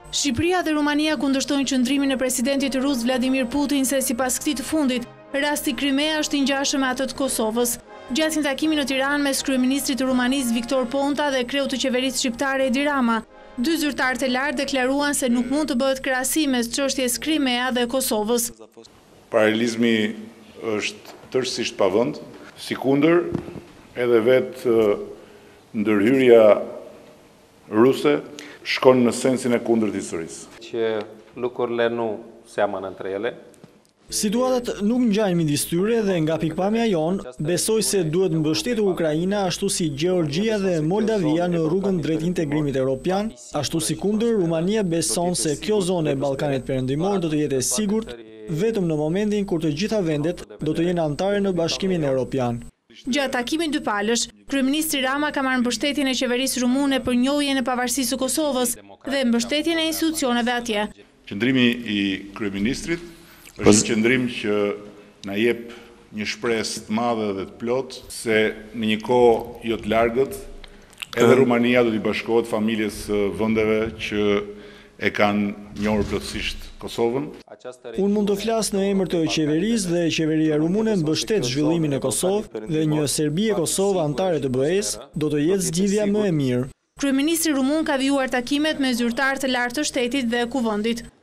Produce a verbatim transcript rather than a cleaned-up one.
Shqipëria dhe Rumania kundërshtojnë qëndrimin e presidentit rus Vladimir Putin se sipas këtij të fundit, rasti Krimea është i ngjashëm me atë të Kosovës. Gjatë një takimi në Tiranë mes kryeministrit të Rumanisë Viktor Ponta dhe kreut të qeverisë shqiptare Edi Rama, dy zyrtarë të lartë deklaruan se nuk mund të bëhet krahasim mes çështjes Krimea dhe Kosovës. Paralelizmi është tërësisht pavend, sikundër edhe vetë ndërhyrja ruse shkon në sensin e kundërt historisë. Që lucrurile nu seamănă între ele. Situatat nuk ngjajnë midis tyre dhe nga pikpamja jonë, besoj se duhet mbështetur Ukraina ashtu si Gjeorgjia dhe Moldavia në rrugën drejt integrimit evropian, ashtu si kundër Rumania beson se kjo zonë e Ballkanit Perëndimor do të jetë e sigurt vetëm në momentin kur të gjitha vendet do të jenë anëtare në Bashkimin Evropian. Gjatë takimit dypalësh, kryeministri Rama ka marrë mbështetjen e qeverisë rumune për njohjen e pavarësisë së Kosovës dhe mbështetjen e institucioneve atje. Qëndrimi i kryeministrit është një qëndrim që na jep një shpresë të madhe dhe të plotë se në një kohë jo të largët edhe Rumania do t'i bashkohet familjes së vendeve që e kanë njohur plotësisht Kosovën. Unë mund të flas në emër të qeverisë dhe qeveria rumune mbështet zhvillimin e Kosovë dhe një Serbi e Kosovë antare të B E-s do të jetë zgjidhja më e mirë. Kryeministri rumun ka vijuar takimet me zyrtarë të lartë të shtetit dhe kuvendit.